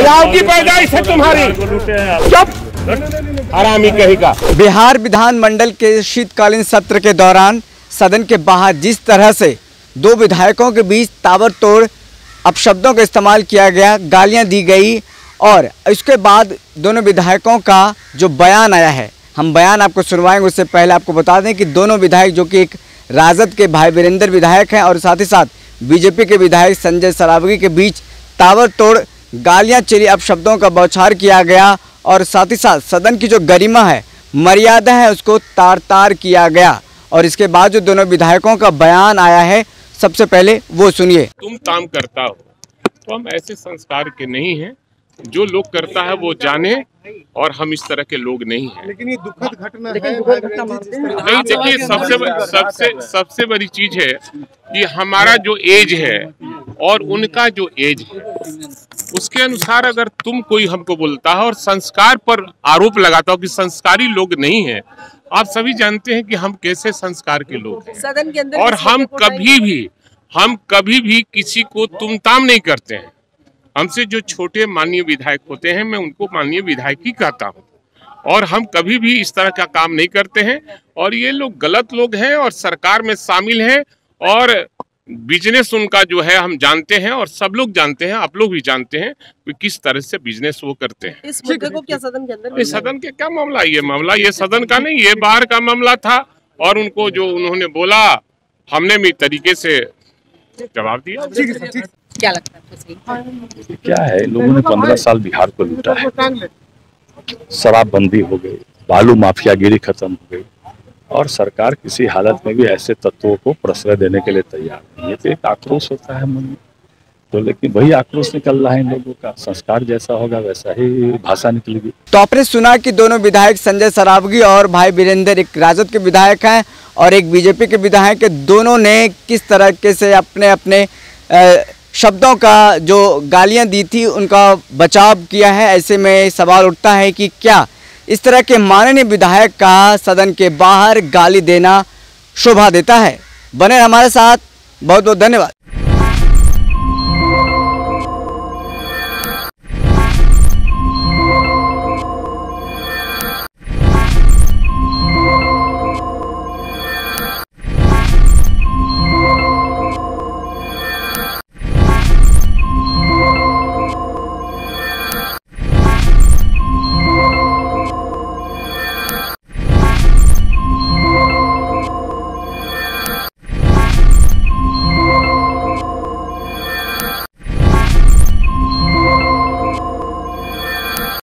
चुनाव की पैदाइश है तुम्हारी। चुप हरामी कहीं का। बिहार विधानमंडल के शीतकालीन सत्र के दौरान सदन के बाहर जिस तरह से दो विधायकों के बीच ताबड़तोड़ अपशब्दों का इस्तेमाल किया गया, गालियां दी गई और इसके बाद दोनों विधायकों का जो बयान आया है, हम बयान आपको सुनवाएंगे। उससे पहले आपको बता दें कि दोनों विधायक जो कि एक राजद के भाई वीरेंद्र विधायक हैं और साथ ही साथ बीजेपी के विधायक संजय सरावगी के बीच ताबड़तोड़ गालियां चली, अपशब्दों का बौछार किया गया और साथ ही साथ सदन की जो गरिमा है, मर्यादा है, उसको तार तार किया गया। और इसके बाद जो दोनों विधायकों का बयान आया है, सबसे पहले वो सुनिए। तुम काम करता हो तो हम ऐसे संस्कार के नहीं हैं, जो लोग करता है वो जाने, और हम इस तरह के लोग नहीं हैं। लेकिन ये दुखद घटना है। नहीं, देखिए सबसे बड़ी चीज है कि हमारा जो एज है और उनका जो एज है, उसके अनुसार अगर तुम कोई हमको बोलता है और संस्कार पर आरोप लगाता हो कि संस्कारी लोग नहीं है, आप सभी जानते हैं कि हम कैसे संस्कार के लोग हैं। सदन के अंदर और हम कभी भी किसी को तुमताम नहीं करते हैं। हमसे जो छोटे माननीय विधायक होते हैं, मैं उनको माननीय विधायक ही कहता हूँ, और हम कभी भी इस तरह का काम नहीं करते हैं। और ये लोग गलत लोग हैं और सरकार में शामिल हैं, और बिजनेस उनका जो है हम जानते हैं और सब लोग जानते हैं, आप लोग भी जानते हैं कि किस तरह से बिजनेस वो करते हैं। इस मुद्दे को क्या सदन के अंदर? इस सदन के क्या मामला, ये सदन का नहीं, ये बाहर का मामला था। और उनको जो उन्होंने बोला, हमने भी तरीके से जवाब दिया। क्या लगता है? क्या है, लोगों ने 15 साल बिहार को लूटा है, शराबबंदी हो गई, बालू माफियागिरी खत्म हो गई, और सरकार किसी हालत में भी ऐसे तत्वों को प्रश्रय देने के लिए तैयार नहीं है। तो एक आक्रोश होता है मन में, तो लेकिन वही आक्रोश निकल रहा है इन लोगों का। संस्कार जैसा होगा वैसा ही भाषा निकलेगी। तो आपने सुना कि दोनों विधायक संजय सरावगी और भाई वीरेंद्र, एक राजद के विधायक हैं और एक बीजेपी के विधायक है, दोनों ने किस तरीके से अपने अपने शब्दों का जो गालियां दी थी उनका बचाव किया है। ऐसे में सवाल उठता है कि क्या इस तरह के माननीय विधायक का सदन के बाहर गाली देना शोभा देता है? बने हमारे साथ, बहुत बहुत धन्यवाद।